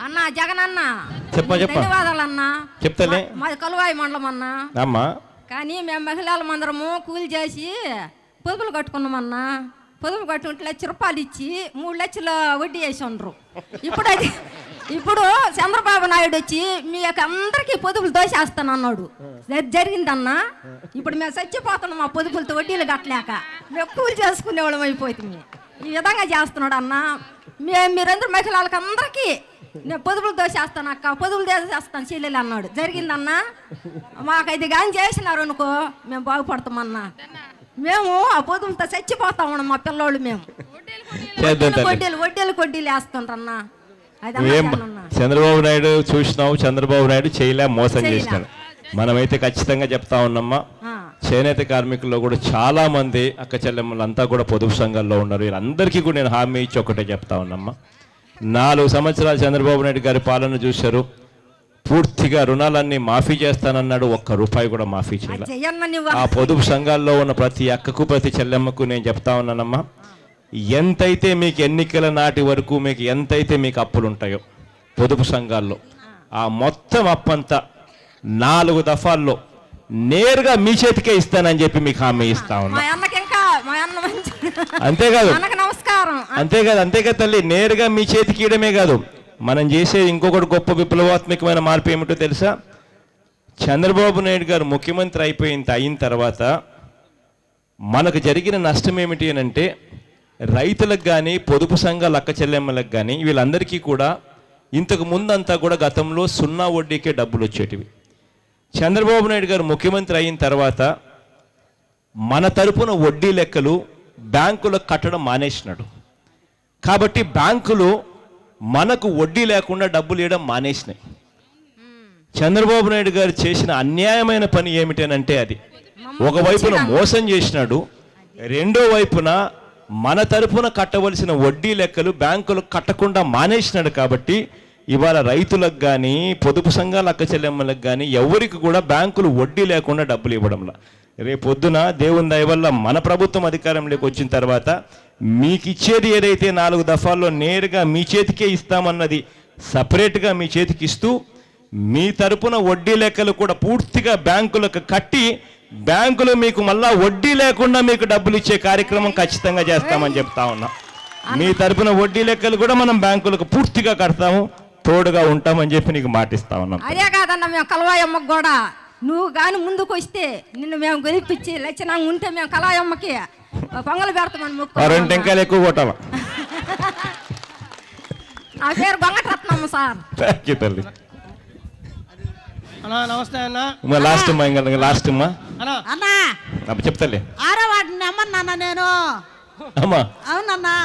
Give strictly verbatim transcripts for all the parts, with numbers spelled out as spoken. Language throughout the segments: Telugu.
అన్నా జగన్ అన్న చెప్ప చెప్ప ధన్యవాదాలు అన్న. చెప్తాలే మాది కలువాయి మండలం అన్న. అమ్మా కానీ మేము మహిళల మందరము కూలి చేసి పొదుపులు కట్టుకున్నామన్నా. పొదుపులు కట్టుకుంటే లక్ష రూపాయలు ఇచ్చి మూడు లక్షల వడ్డీ వేసి ఉండరు. ఇప్పుడు అది ఇప్పుడు చంద్రబాబు నాయుడు వచ్చి మీ యొక్క అందరికీ పొదుపులు దోసేస్తాను అన్నాడు. జరిగిందన్నా. ఇప్పుడు మేము చచ్చిపోతున్నాం మా పొదుపులతో వడ్డీలు కట్టలేక. మేము కూలి చేసుకునే వాళ్ళం అయిపోతుంది. ఈ విధంగా చేస్తున్నాడు అన్న. మేము మీరందరూ మహిళలకు అందరికీ నేను పొదుపులు దోసేస్తాను అక్క, పొదుపులు దోసేస్తాను చెల్లెలు అన్నాడు. జరిగిందన్నా. మాకు ఇది కానీ చేసినారు అనుకో మేము బాగుపడతామన్నా. మేము ఆ పొదుపులతో చచ్చిపోతా ఉన్నాం మా పిల్లోళ్ళు. మేము వడ్డీలు వడ్డీలు కొడ్డీలు వేస్తుండ్రన్నా. చంద్రబాబు నాయుడు చూసినావు, చంద్రబాబు నాయుడు చేయలే, మోసం చేసినాడు. మనమైతే ఖచ్చితంగా చెప్తా ఉన్నామ్మా, చేనేత కార్మికుల్లో కూడా చాలా మంది అక్క చెల్లెమ్మలంతా కూడా పొదుపు సంఘాల్లో ఉన్నారు. వీళ్ళందరికీ కూడా నేను హామీ ఇచ్చి ఒకటే చెప్తా ఉన్నామ్మా, నాలుగు సంవత్సరాలు చంద్రబాబు నాయుడు గారి పాలన చూశారు. పూర్తిగా రుణాలన్నీ మాఫీ చేస్తానన్నాడు, ఒక్క రూపాయి కూడా మాఫీ చేయాలి. ఆ పొదుపు సంఘాల్లో ఉన్న ప్రతి అక్కకు ప్రతి చెల్లెమ్మకు నేను చెప్తా ఉన్నానమ్మా, ఎంతైతే మీకు ఎన్నికల నాటి వరకు మీకు ఎంతైతే మీకు అప్పులు ఉంటాయో పొదుపు సంఘాల్లో, ఆ మొత్తం అప్పంతా నాలుగు దఫాల్లో నేరుగా మీ చేతికే ఇస్తానని చెప్పి మీకు హామీ ఇస్తా ఉన్నా. అంతేకాదు అంతేకాదు అంతేకాదు తల్లి, నేరుగా మీ చేతికి ఇవ్వడమే కాదు, మనం చేసే ఇంకొకటి గొప్ప విప్లవాత్మకమైన మార్పు ఏమిటో తెలుసా? చంద్రబాబు నాయుడు గారు ముఖ్యమంత్రి అయిపోయిన అయిన తర్వాత మనకు జరిగిన నష్టం ఏమిటి అని అంటే, రైతులకు కానీ పొదుపు సంఘాల అక్క చెల్లెమ్మలకు కానీ వీళ్ళందరికీ కూడా ఇంతకు ముందంతా కూడా గతంలో సున్నా వడ్డీకే డబ్బులు వచ్చేటివి. చంద్రబాబు నాయుడు గారు ముఖ్యమంత్రి అయిన తర్వాత మన తరపున వడ్డీ లెక్కలు బ్యాంకులకు కట్టడం మానేసినాడు. కాబట్టి బ్యాంకులు మనకు వడ్డీ లేకుండా డబ్బులు ఇవ్వడం మానేసినాయి. చంద్రబాబు నాయుడు గారు చేసిన అన్యాయమైన పని ఏమిటనంటే, అది ఒకవైపున మోసం చేసినాడు, రెండో వైపున మన తరపున కట్టవలసిన వడ్డీ లెక్కలు బ్యాంకులు కట్టకుండా మానేసినాడు. కాబట్టి ఇవాళ రైతులకు కానీ పొదుపు సంఘాల అక్క చెల్లెమ్మలకు కానీ ఎవరికి కూడా బ్యాంకులు వడ్డీ లేకుండా డబ్బులు ఇవ్వడంలా. రేపొద్దున దేవుని దయ వల్ల మన ప్రభుత్వం అధికారంలోకి వచ్చిన తర్వాత మీకు ఇచ్చేది ఏదైతే నాలుగు దఫాల్లో నేరుగా మీ చేతికే ఇస్తామన్నది సపరేట్గా మీ చేతికి ఇస్తూ, మీ తరపున వడ్డీ లెక్కలు కూడా పూర్తిగా బ్యాంకులకు కట్టి బ్యాంకులు మీకు మళ్ళా వడ్డీ లేకుండా మీకు డబ్బులు ఇచ్చే కార్యక్రమం ఖచ్చితంగా చేస్తామని చెప్తా ఉన్నాం. మీ తరపున వడ్డీ లెక్కలు కూడా మనం బ్యాంకులకు పూర్తిగా కడతాము, తోడుగా ఉంటామని చెప్పి నీకు మాటిస్తా ఉన్నాం. అదే కాదన్న, మేము కలవాయమ్మకు కూడా నువ్వు కానీ ముందుకు వస్తే నిన్ను మేము గెలిపించి లక్షణంగా ఉంటే మేము కలవాయమ్మకి పొంగలు పెడతామని మొక్కు. రెండు టెంకాయలు ఎక్కువ కొట్టాల. నా పేరు బంగటరత్నమ్మ సార్. థ్యాంక్ యూ తల్లి. అన్నా నమస్తే అన్న. లాస్ట్ అమ్మా, ఇంకా లాస్ట్ అమ్మా అన్నా చెప్తాలే. ఆరో వాటి నెంబర్ నాన్న నేను. అమ్మా అవునన్నా,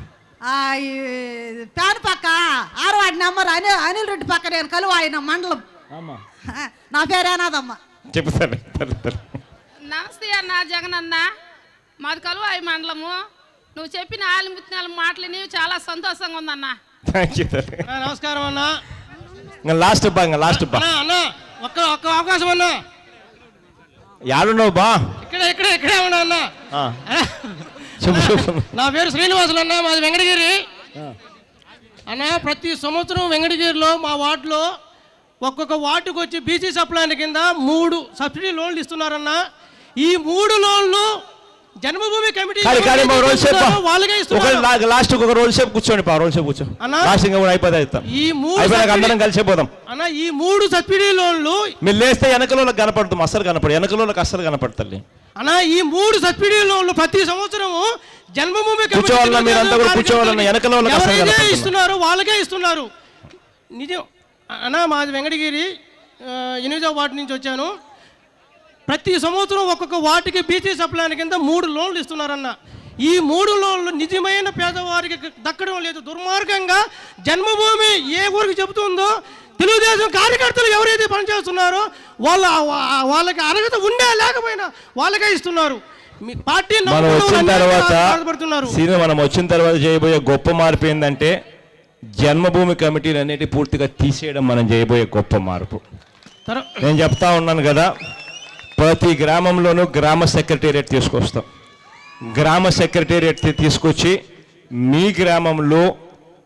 ప్యాన్ పక్క ఆరో వాటి నెంబర్ అనిల్ అనిల్ రెడ్డి పక్క నేను కలువాయిన మండలం. నా పేరు ఏనాదమ్మా. చెప్తాను. నమస్తే అన్న జగన్ అన్న, మాది కలువాయి మండలము. నువ్వు చెప్పిన ఆలిముత్యాల మాటలు నీవు చాలా సంతోషంగా ఉందన్న. Thank you. నమస్కారం అన్న. లాస్ట్ బా ఇంకా లాస్ట్ బా అన్న, ఒక్క ఒక్క అవకాశం అన్న. యాడున్నావు బా? ఇక్కడ ఇక్కడ ఇక్కడే ఉన్నా అన్న. చెప్పు. నా పేరు శ్రీనివాసులు అన్న, మాది వెంకటగిరి అన్న. ప్రతి సంవత్సరం వెంకటగిరిలో మా వార్డులో ఒక్కొక్క వార్డుకు వచ్చి బీసీ సప్లైన్ కింద మూడు సబ్సిడీ లోన్లు ఇస్తున్నారన్న. ఈ మూడు లోన్లు జన్మభూమి కమిటీ వాళ్ళకే ఇస్తున్నారు. లాస్ట్ ఒక రోజు సేపు కూర్చోండి, రోజు సేపు కూర్చో. ఈ మూడు కలిసిపోదాం అన్న. ఈ మూడు సబ్సిడీ లోన్లు మీరు లేస్తే వెనకలోకి కనపడుతుంది, అస్సలు కనపడు, వెనకలోకి అస్సలు కనపడుతుంది అన్న. ఈ మూడు సబ్సిడీ లోన్లు ప్రతి సంవత్సరము జన్మభూమి కూర్చోవాలన్నా మీరంతా కూడా కూర్చోవాలన్నా వెనకలో ఇస్తున్నారు, వాళ్ళకే ఇస్తున్నారు. నిజం అన్న. మాది వెంకటగిరి ఎనిమిదో వార్డు నుంచి వచ్చాను. ప్రతి సంవత్సరం ఒక్కొక్క వార్డుకి బీసీ సప్లైన్ కింద మూడు లోన్లు ఇస్తున్నారన్న. ఈ మూడు లోన్లు నిజమైన పేదవారికి దక్కడం లేదు. దుర్మార్గంగా జన్మభూమి ఏ ఊరికి చెబుతుందో, తెలుగుదేశం కార్యకర్తలు ఎవరైతే పనిచేస్తున్నారో వాళ్ళ వాళ్ళకి అర్హత ఉండే లేకపోయినా వాళ్ళకే ఇస్తున్నారు. మీ పార్టీ మనం వచ్చిన తర్వాత మనం వచ్చిన తర్వాత చేయబోయే గొప్ప మార్పు ఏంటంటే, జన్మభూమి కమిటీలు అనేటి పూర్తిగా తీసేయడం మనం చేయబోయే గొప్ప మార్పు. నేను చెప్తా ఉన్నాను కదా, ప్రతి గ్రామంలోనూ గ్రామ సెక్రటేరియట్ తీసుకొస్తాం. గ్రామ సెక్రటేరియట్ తీసుకొచ్చి మీ గ్రామంలో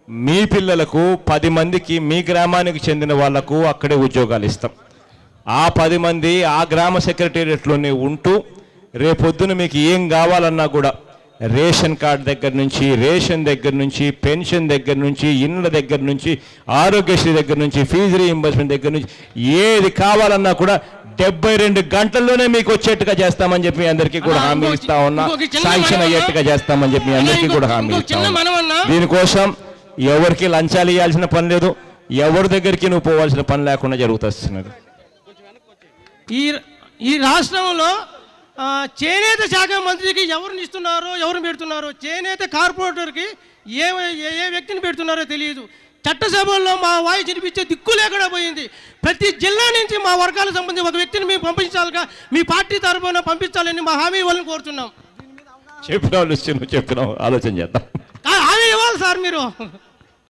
మీ పిల్లలకు పది మందికి మీ గ్రామానికి చెందిన వాళ్లకు అక్కడే ఉద్యోగాలు ఇస్తాం. ఆ పది మంది ఆ గ్రామ సెక్రటేరియట్లోనే ఉంటూ రేపొద్దున మీకు ఏం కావాలన్నా కూడా రేషన్ కార్డు దగ్గర నుంచి, రేషన్ దగ్గర నుంచి, పెన్షన్ దగ్గర నుంచి, ఇండ్ల దగ్గర నుంచి, ఆరోగ్యశ్రీ దగ్గర నుంచి, ఫీజు రీయింబర్స్మెంట్ దగ్గర నుంచి ఏది కావాలన్నా కూడా డెబ్బై రెండు గంటల్లోనే మీకు వచ్చేట్టుగా చేస్తామని చెప్పి అందరికీ కూడా హామీ ఇస్తా ఉన్నా. శాంక్షన్ అయ్యేట్టుగా చేస్తామని చెప్పి అందరికీ కూడా హామీ ఇస్తా ఉన్నా. దీనికోసం ఎవరికి లంచాలు ఇవ్వాల్సిన పని లేదు, ఎవరి దగ్గరికి నువ్వు పోవాల్సిన పని లేకుండా జరుగుతున్నది. ఈ ఈ రాష్ట్రంలో చేనేత శాఖ మంత్రికి ఎవరిని ఇస్తున్నారో ఎవరు పెడుతున్నారో, చేనేత కార్పొరేటర్కి ఏ ఏ వ్యక్తిని పెడుతున్నారో తెలియదు. చట్టసభల్లో మా వాయిస్ వినిపించే దిక్కు లేకుండా పోయింది. ప్రతి జిల్లా నుంచి మా వర్గాలకు సంబంధించి ఒక వ్యక్తిని మేము పంపించాలిగా, మీ పార్టీ తరఫున పంపించాలని మా హామీ ఇవ్వాలని కోరుతున్నాం. చెప్పిన వాళ్ళు చెప్పిన ఆలోచన చేద్దాం. హామీ ఇవ్వాలి సార్ మీరు.